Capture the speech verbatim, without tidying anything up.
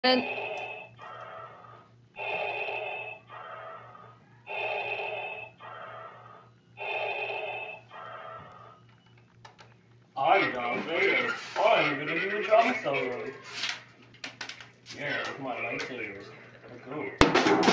And I'm Darth Vader. I'm gonna do a drum solo. Yeah, with my lightsabers. Let's go.